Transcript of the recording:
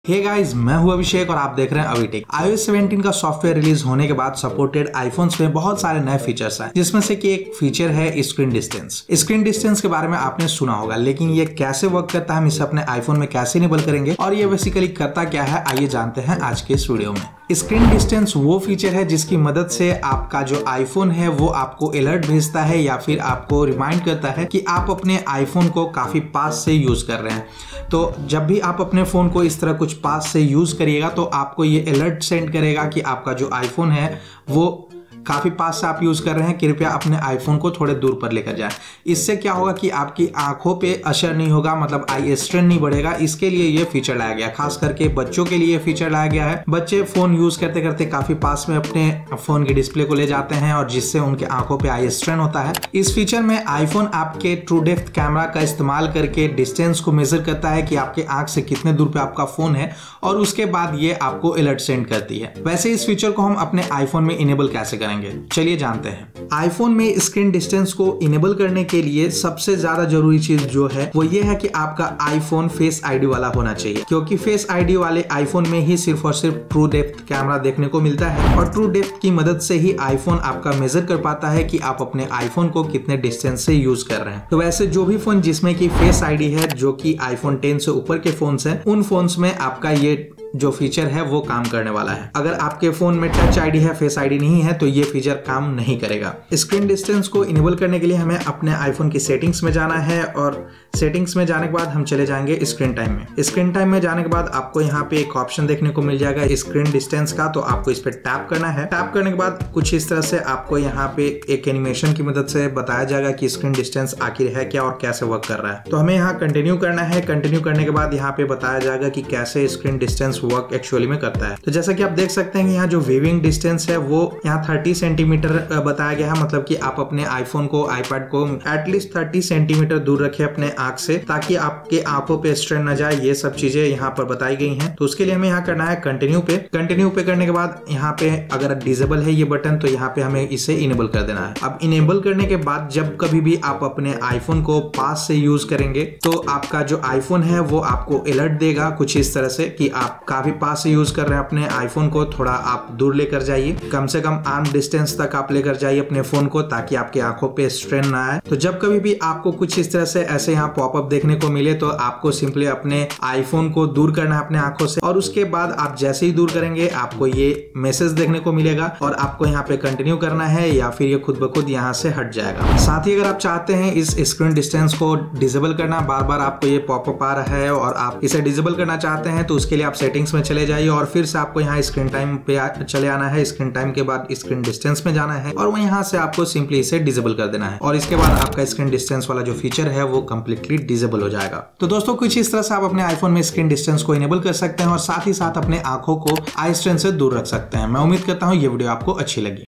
Hey guys, मैं हूं अभिषेक और आप देख रहे हैं अभिटेक। iOS 17 का सॉफ्टवेयर रिलीज होने के बाद सपोर्टेड आईफोन्स में बहुत सारे नए फीचर्स आए, जिसमें से कि एक फीचर है स्क्रीन डिस्टेंस। स्क्रीन डिस्टेंस के बारे में आपने सुना होगा, लेकिन ये कैसे वर्क करता है, हम इसे अपने आईफोन में कैसे इनेबल करेंगे और ये बेसिकली करता क्या है, आइए जानते हैं आज के इस वीडियो में। स्क्रीन डिस्टेंस वो फीचर है जिसकी मदद से आपका जो आईफोन है वो आपको अलर्ट भेजता है या फिर आपको रिमाइंड करता है कि आप अपने आईफोन को काफी पास से यूज कर रहे हैं। तो जब भी आप अपने फोन को इस तरह कुछ पास से यूज करिएगा तो आपको ये अलर्ट सेंड करेगा कि आपका जो आईफोन है वो काफी पास से आप यूज कर रहे हैं, कृपया अपने आईफोन को थोड़े दूर पर लेकर जाएं। इससे क्या होगा कि आपकी आंखों पे असर नहीं होगा, मतलब आई स्ट्रेन नहीं बढ़ेगा। इसके लिए ये फीचर लाया गया, खास करके बच्चों के लिए फीचर लाया गया है। बच्चे फोन यूज करते करते काफी पास में अपने फोन की डिस्प्ले को ले जाते हैं और जिससे उनके आंखों पे आई स्ट्रेन होता है। इस फीचर में आईफोन आपके ट्रू डेप्थ कैमरा का इस्तेमाल करके डिस्टेंस को मेजर करता है कि आपके आंख से कितने दूर पे आपका फोन है और उसके बाद ये आपको अलर्ट सेंड करती है। वैसे इस फीचर को हम अपने आईफोन में इनेबल कैसे करेंगे, चलिए जानते हैं। आईफोन में स्क्रीन डिस्टेंस को इनेबल करने के लिए सबसे ज्यादा जरूरी चीज जो है वो ये है कि आपका आईफोन फेस आईडी वाला होना चाहिए, क्योंकि फेस आईडी वाले आईफोन में ही सिर्फ और सिर्फ ट्रू डेप्थ कैमरा देखने को मिलता है और ट्रू डेप्थ की मदद से ही आईफोन आपका मेजर कर पाता है कि आप अपने आईफोन को कितने डिस्टेंस से यूज कर रहे हैं। तो वैसे जो भी फोन जिसमें की फेस आईडी है, जो कि आईफोन 10 से ऊपर के फोन है, उन फोन्स में आपका ये जो फीचर है वो काम करने वाला है। अगर आपके फोन में टच आईडी है, फेस आईडी नहीं है, तो ये फीचर काम नहीं करेगा। स्क्रीन डिस्टेंस को इनेबल करने के लिए हमें अपने आईफोन की सेटिंग्स में जाना है और सेटिंग्स में जाने के बाद हम चले जाएंगे स्क्रीन टाइम में। स्क्रीन टाइम में जाने के बाद आपको यहाँ पे एक ऑप्शन देखने को मिल जाएगा स्क्रीन डिस्टेंस का, तो आपको इस पे टैप करना है। टैप करने के बाद कुछ इस तरह से आपको यहाँ पे एक एनिमेशन की मदद से बताया जाएगा कि स्क्रीन डिस्टेंस आखिर है क्या और कैसे वर्क कर रहा है। तो हमें यहाँ कंटिन्यू करना है। कंटिन्यू करने के बाद यहाँ पे बताया जाएगा कि कैसे स्क्रीन डिस्टेंस वर्क एक्चुअली में करता है। तो जैसा कि आप देख सकते हैं कि यहाँ जो व्यूइंग डिस्टेंस है वो यहाँ 30 सेंटीमीटर बताया गया है, मतलब कि आप अपने आईफोन को, आईपैड को एटलीस्ट 30 सेंटीमीटर दूर रखें अपने आंख से, ताकि आपके आंखों पे स्ट्रेन न जाए। ये सब चीजें यहाँ पर बताई गई हैं। तो उसके लिए हमें यहाँ करना है कंटिन्यू पे। कंटिन्यू पे करने के बाद यहाँ पे अगर डिसेबल है ये बटन, तो यहाँ पे हमें इसे इनेबल कर देना है। अब इनेबल करने के बाद जब कभी भी आप अपने आईफोन को पास से यूज करेंगे तो आपका जो आईफोन है वो आपको अलर्ट देगा कुछ इस तरह से कि आप काफी पास से यूज कर रहे हैं अपने आईफोन को, थोड़ा आप दूर लेकर जाइए, कम से कम आर्म डिस्टेंस तक आप लेकर जाइए अपने फोन को, ताकि आपके आंखों पे स्ट्रेन ना आए। तो जब कभी भी आपको कुछ इस तरह से ऐसे यहाँ पॉपअप देखने को मिले तो आपको सिंपली अपने आईफोन को दूर करना है अपने आंखों से, और उसके बाद आप जैसे ही दूर करेंगे आपको ये मैसेज देखने को मिलेगा और आपको यहाँ पे कंटिन्यू करना है या फिर ये खुद ब खुद यहाँ से हट जाएगा। साथ ही अगर आप चाहते हैं इस स्क्रीन डिस्टेंस को डिसेबल करना, बार बार आपको ये पॉपअप आ रहा है और आप इसे डिसेबल करना चाहते हैं, तो उसके लिए आप सेटिंग्स में चले जाइए और फिर से आपको यहाँ स्क्रीन टाइम पे चले आना है। स्क्रीन टाइम के बाद स्क्रीन डिस्टेंस में जाना है और वह यहाँ से आपको सिंपली इसे डिसेबल कर देना है और इसके बाद आपका स्क्रीन डिस्टेंस वाला जो फीचर है वो कंप्लीटली डिसेबल हो जाएगा। तो दोस्तों कुछ इस तरह से आप अपने आईफोन में स्क्रीन डिस्टेंस को इनेबल कर सकते हैं और साथ ही साथ अपने आंखों को आई स्ट्रेन से दूर रख सकते हैं। मैं उम्मीद करता हूँ ये वीडियो आपको अच्छी लगी।